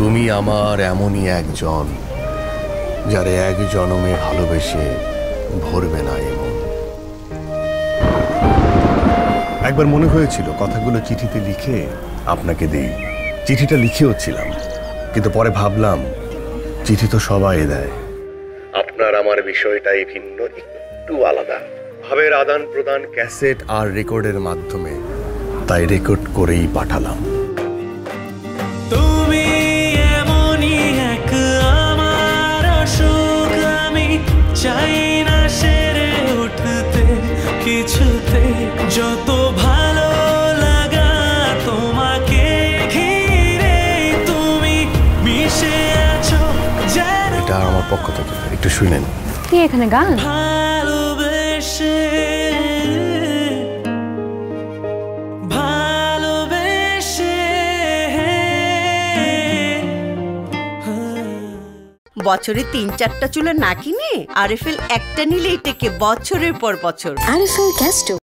তুমি আমার এমনই একজন, যারে এক জনমে ভালোবেসে ভরবে না এমন। একবার মনে হয়েছিল কথাগুলো চিঠিতে লিখে আপনাকে দিই। চিঠিটা লিখেওছিলাম, কিন্তু পরে ভাবলাম চিঠি তো সবাই দেয়, আপনার আমার বিষয়টাই ভিন্ন, একটু আলাদা। ভাবের আদান প্রদান ক্যাসেট আর রেকর্ডের মাধ্যমে, তাই রেকর্ড করেই পাঠালাম। তুমি এমনই এক আমার সুখ, আমি চাই না সেরে উঠতে কিছুতে। যত ভালো লাগা তোমাকে ঘিরে, তুমি মিশে আছো যেন। এটা আমার পক্ষ থেকে, একটু শুনেন। কি এখানে গান? ভালোবেসে বছরে ৩-৪টা চুলা না কিনে আরএফএল একটা নিলেই টেকে বছরের পর বছর। আরএফএল গ্যাস্টো।